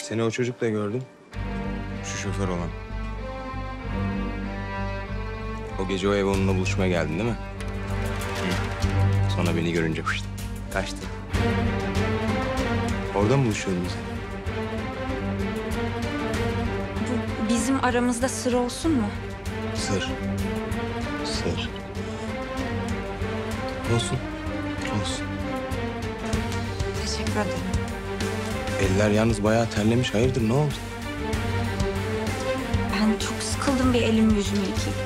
Seni o çocukla gördüm. Şu şoför olan. O gece o ev onunla buluşmaya geldin değil mi? Hı. Sonra beni görünce kaçtı. Orada mı buluşuyordunuz? Bu bizim aramızda sır olsun mu? Sır. Sır. Olsun. Olsun. Teşekkür ederim. Eller yalnız bayağı terlemiş. Hayırdır, ne oldu? Ben çok sıkıldım, bir elimi yüzümü yıkayayım.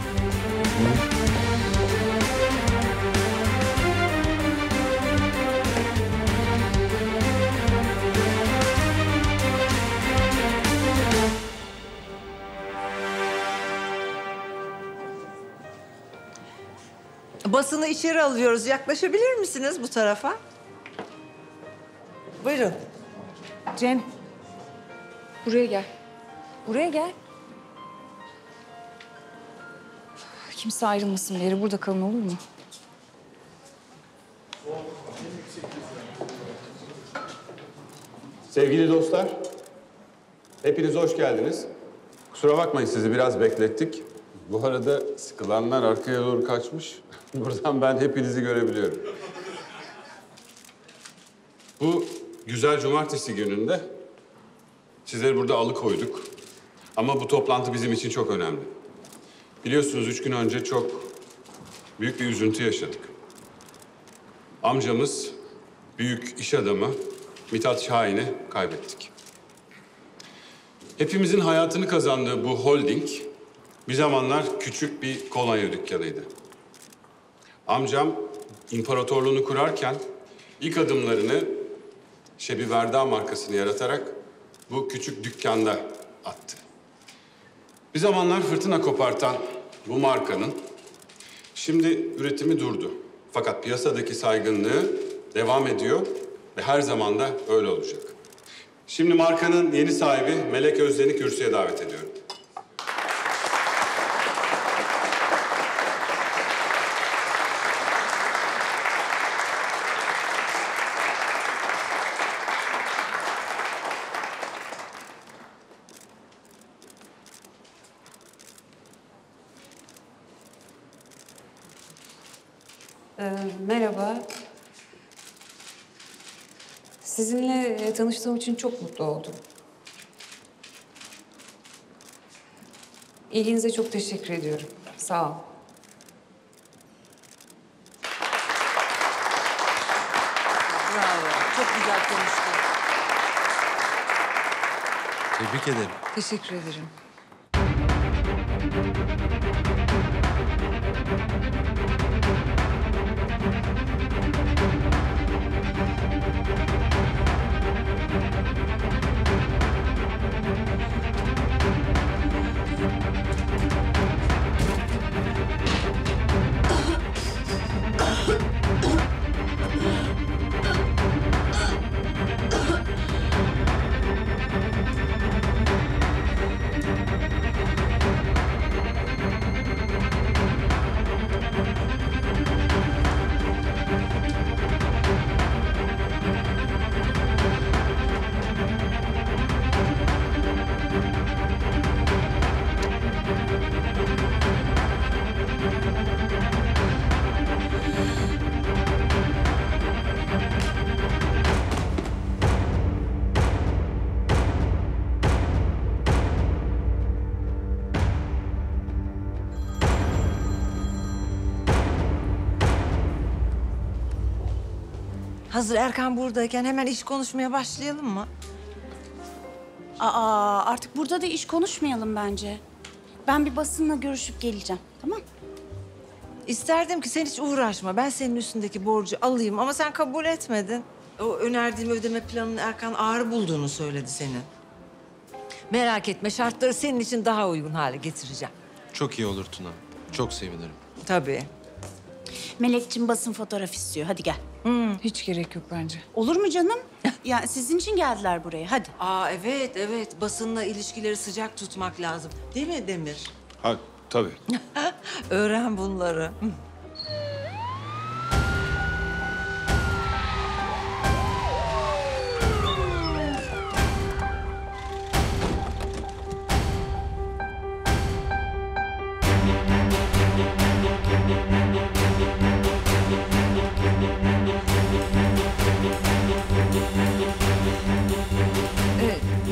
Basını içeri alıyoruz. Yaklaşabilir misiniz bu tarafa? Buyurun. Cem, buraya gel. Buraya gel. Kimse ayrılmasın bir yere. Burada kalın, olur mu? Sevgili dostlar, hepiniz hoş geldiniz. Kusura bakmayın, sizi biraz beklettik. Bu arada sıkılanlar arkaya doğru kaçmış. Buradan ben hepinizi görebiliyorum. Bu güzel cumartesi gününde sizleri burada alıkoyduk. Ama bu toplantı bizim için çok önemli. Biliyorsunuz 3 gün önce çok büyük bir üzüntü yaşadık. Amcamız, büyük iş adamı Mithat Şahin'i kaybettik. Hepimizin hayatını kazandığı bu holding bir zamanlar küçük bir kolonya dükkanıydı. Amcam imparatorluğunu kurarken ilk adımlarını Şebi Verda markasını yaratarak bu küçük dükkanda attı. Bir zamanlar fırtına kopartan bu markanın şimdi üretimi durdu. Fakat piyasadaki saygınlığı devam ediyor ve her zaman da öyle olacak. Şimdi markanın yeni sahibi Melek Özden'i kürsüye davet ediyorum. Merhaba. Sizinle tanıştığım için çok mutlu oldum. İlginize çok teşekkür ediyorum. Sağ ol. Bravo. Çok güzel konuştun. Tebrik ederim. Teşekkür ederim. Hazır Erkan buradayken hemen iş konuşmaya başlayalım mı? Aa, artık burada da iş konuşmayalım bence. Ben bir basınla görüşüp geleceğim, tamam? İsterdim ki sen hiç uğraşma. Ben senin üstündeki borcu alayım ama sen kabul etmedin. O önerdiğim ödeme planını Erkan ağır bulduğunu söyledi senin. Merak etme, şartları senin için daha uygun hale getireceğim. Çok iyi olur Tuna. Çok sevinirim. Tabii. Melekçim basın fotoğraf istiyor, hadi gel. Hiç gerek yok bence. Olur mu canım? Ya sizin için geldiler buraya, hadi. Aa evet. Basınla ilişkileri sıcak tutmak lazım. Değil mi Demir? Ha, tabii. Öğren bunları.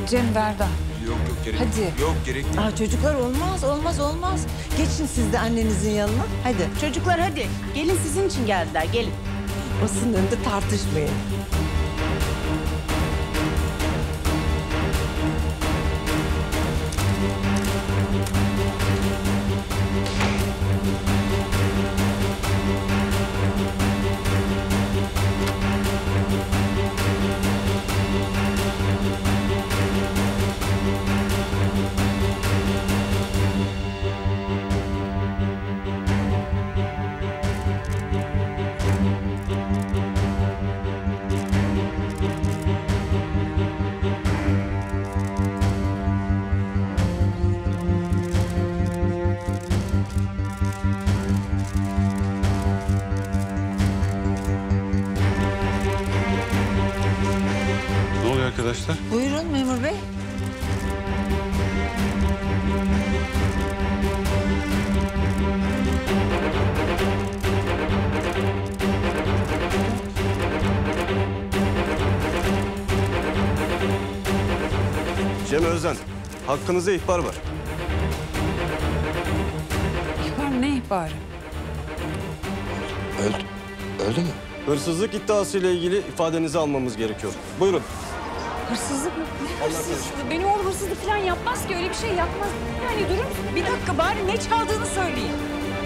Cem, Verda. Yok gerek Hadi. Yok gerek değil. Aa, çocuklar olmaz. Geçin siz de annenizin yanına. Hadi. Çocuklar hadi. Gelin sizin için geldiler. Gelin. Basının önünde tartışmayın. Ne oluyor arkadaşlar? Buyurun memur bey. Cem Özden, hakkınızda ihbar var. İhbar ne ihbarı? Öldü mü? Hırsızlık iddiasıyla ilgili ifadenizi almamız gerekiyor. Buyurun. Hırsızlık mı? Ne hırsızlığı? Benim oğlum hırsızlık falan yapmaz ki. Öyle bir şey yapmaz. Yani durur musun? Bir dakika bari ne çaldığını söyleyin.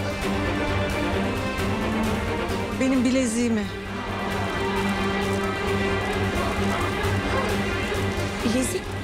Benim bileziğimi. Bilezik.